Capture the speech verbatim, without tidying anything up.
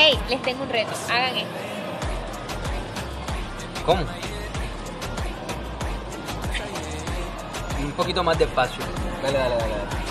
Hey, les tengo un reto. Hagan esto. ¿Cómo? Un poquito más despacio. Dale, dale, dale. dale.